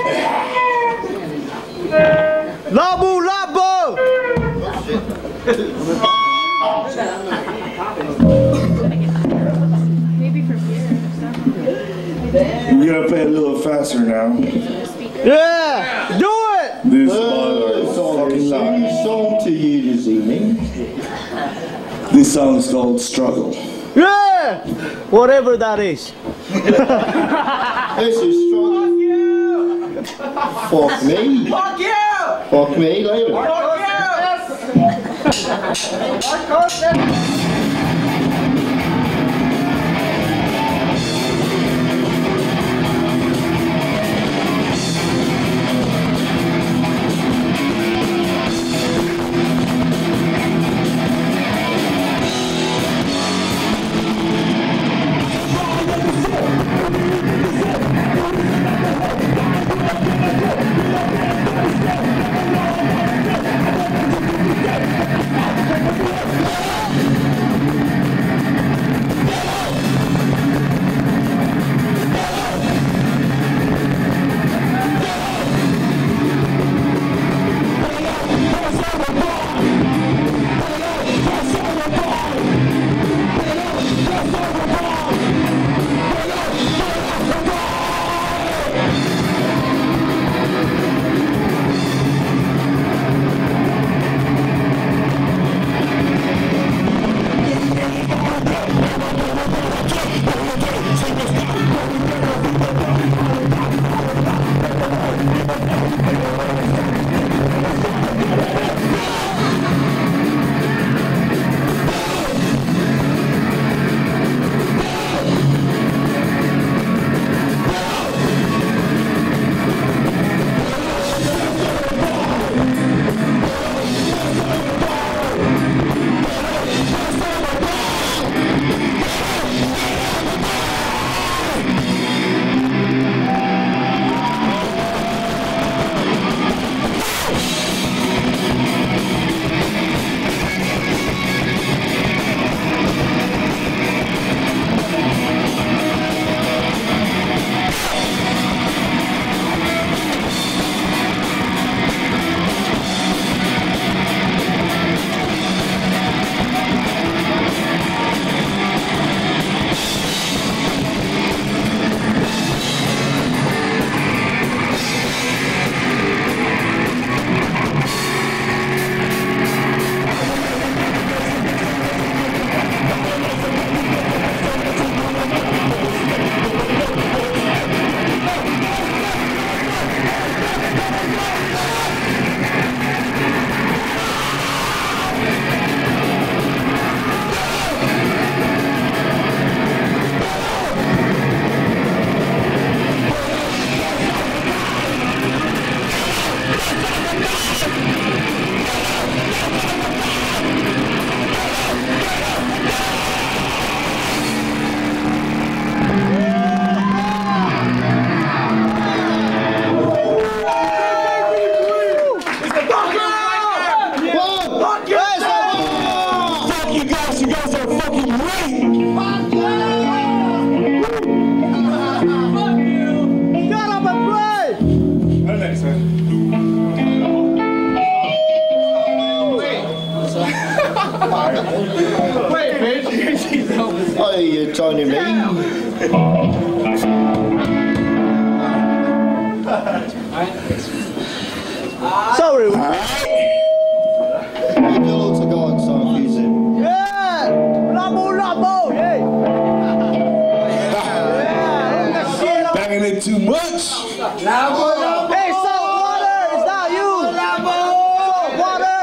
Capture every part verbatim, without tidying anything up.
Labo, labo! Maybe from here or something. You gotta play a little faster now. Yeah! Do it! This Uh, song, song to you this evening. This song is called Struggle. Yeah! Whatever that is. This is struggle. Fuck me. Fuck you! Fuck me later. Fuck you! Oh, you're joining me. Sorry. You know to go on some music. Yeah! Labo, labo! Yeah! Yeah! Banging it too much. Labo, labo! Hey, salt water! It's not you! Labo! Salt water!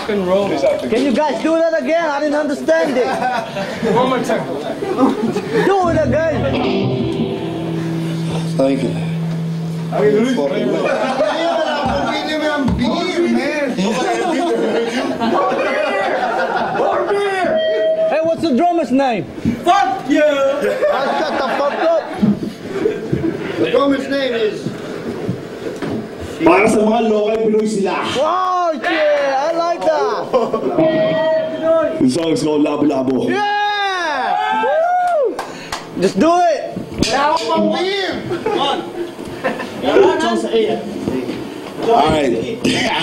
rock and roll. Can you guys do that again? I didn't understand it. One more time. Do it again. Thank you. Hey, what's the drummer's name? Fuck you! Oh, shut the fuck up. The drummer's name is... Para sa mga lokalpinoy sila. Wow, yeah, I like that. The song is called Labo Labo. Yeah! Woo! Just do it. Alright.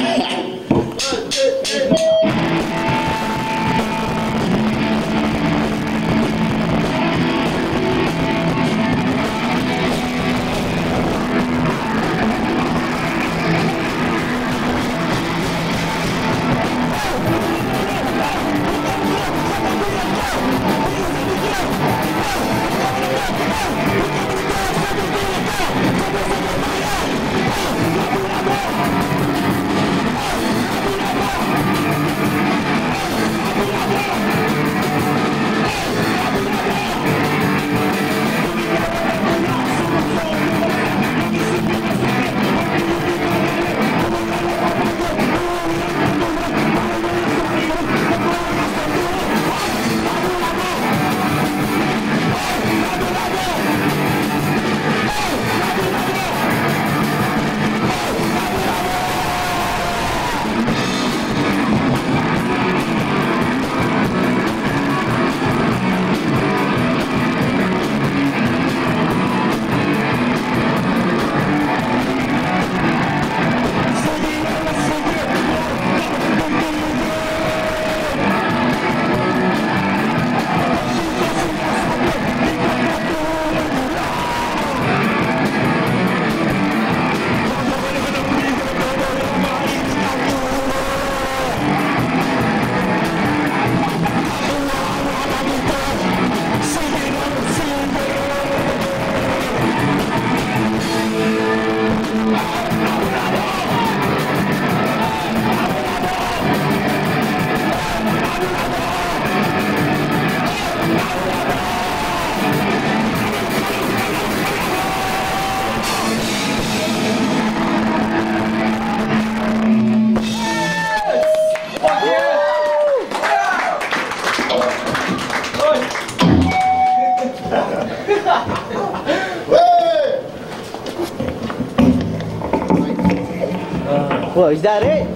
Well, is that it?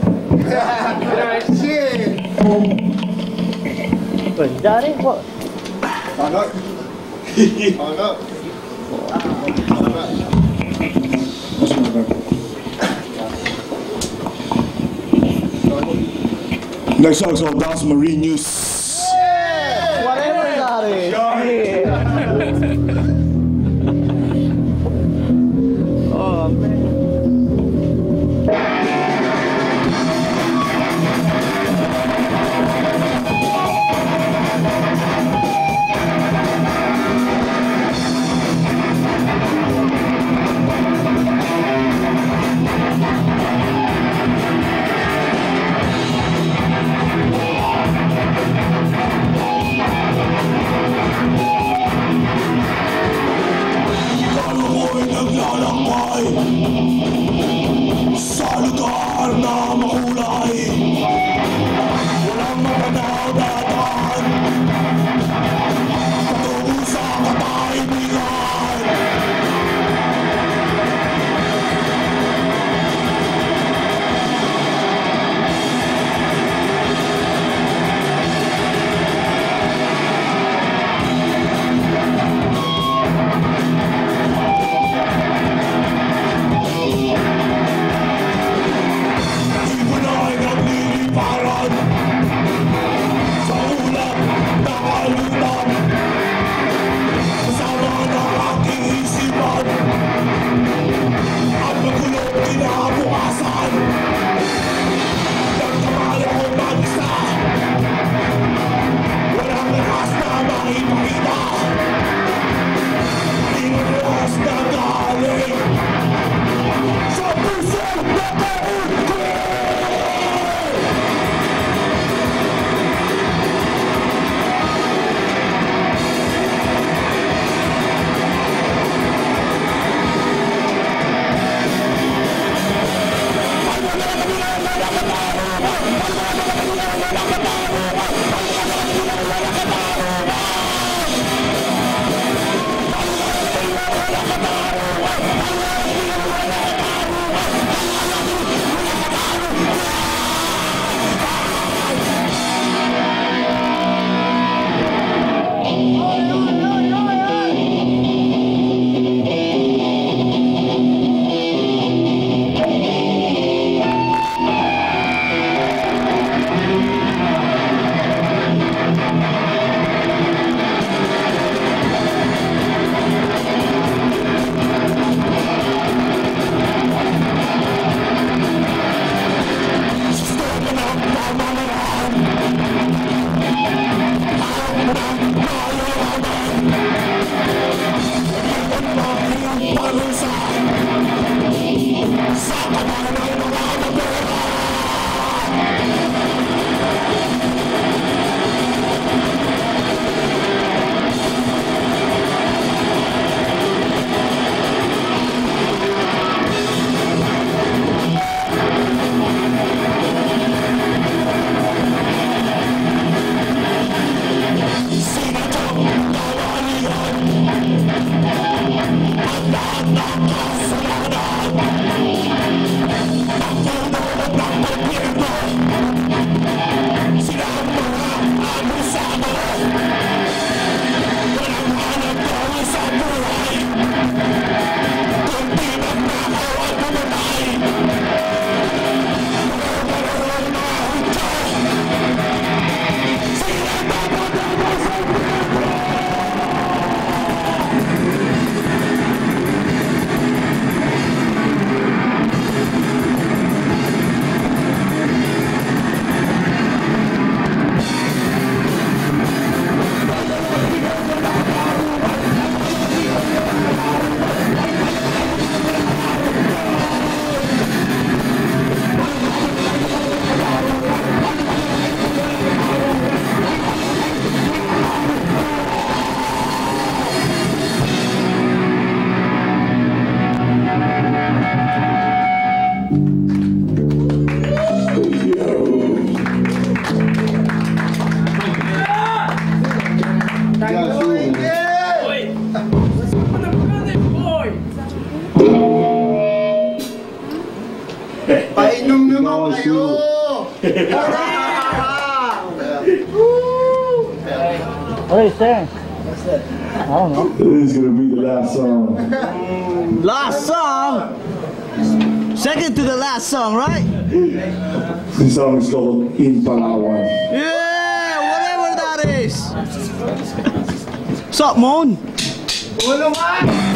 Shit! Well, is that it? What? Hang up. Hang up. Next song is called Dance Marine News. Yeah! Whatever that is. Yeah. Oh, man. Painom naman kayo! What is that? I don't know. This is gonna be the last song. Last song? Second to the last song, right? This song is called In Palawan. Yeah, whatever that is. What's up, Mon? Ulo man!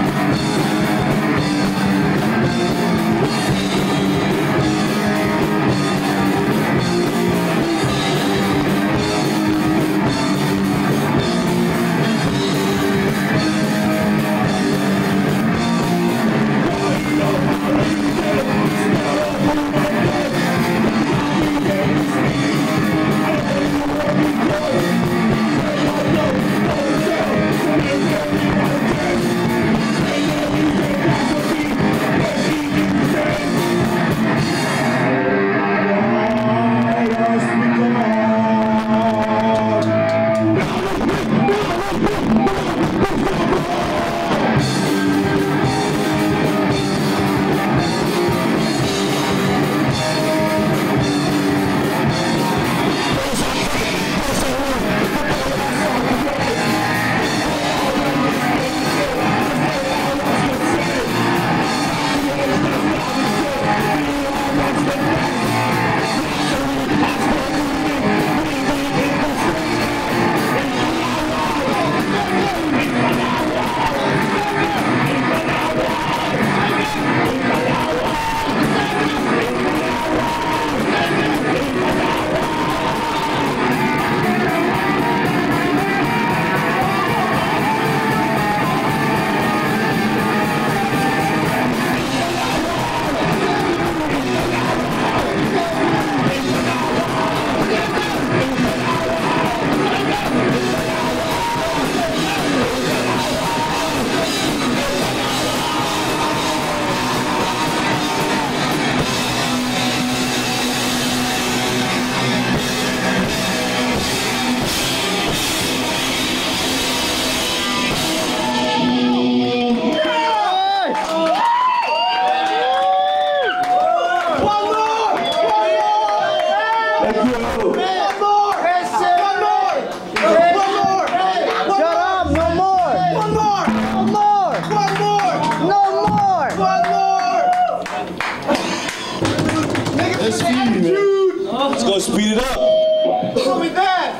Let's go speed it up. Show me that.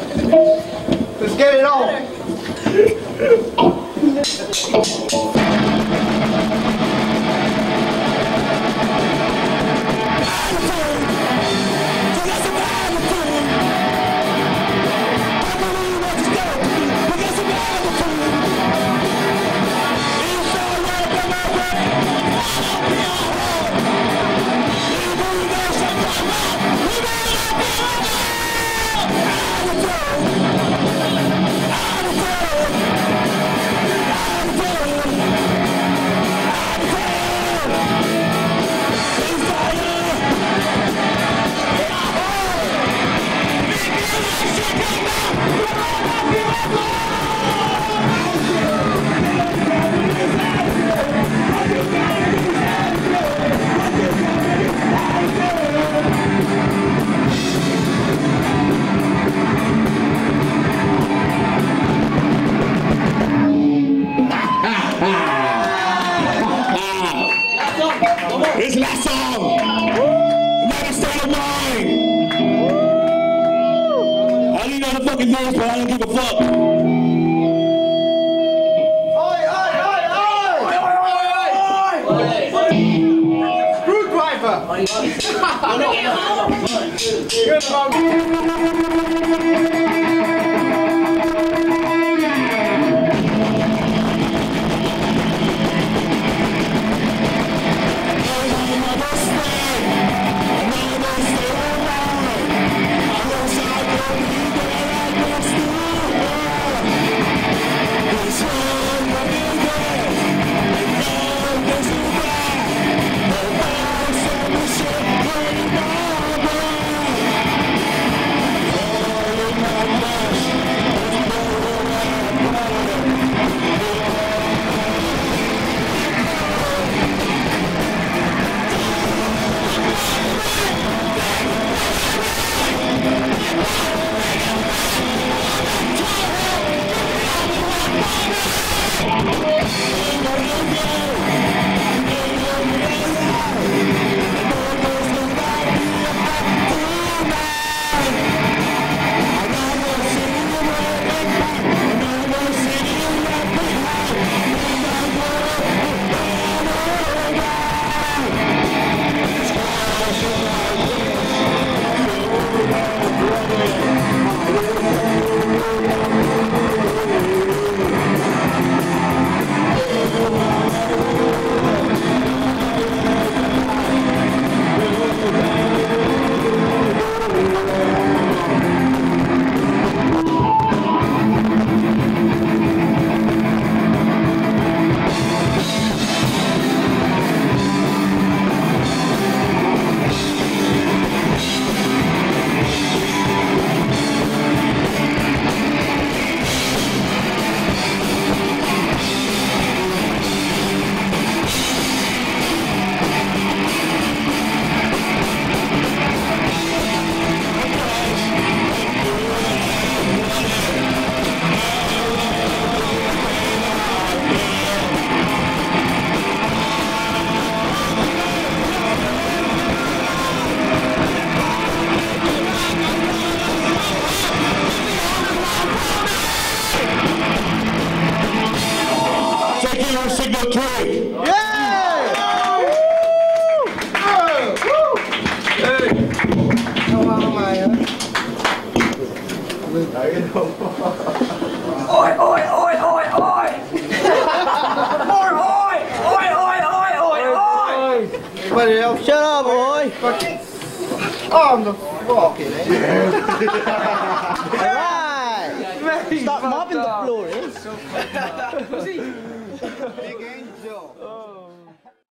Let's get it on. This last song, Another State of Mind. I need other fucking names, but I don't give a fuck. Oi, oi, oi, oi! Oi, oi, oi! Screwdriver! Oh, Oi, oi, oi, oi, oi! More oi! Oi, oi, oi, oi, oi! Everybody else, shut up, boy! Oh, I'm the fucking Alright! Stop mopping the floor, eh?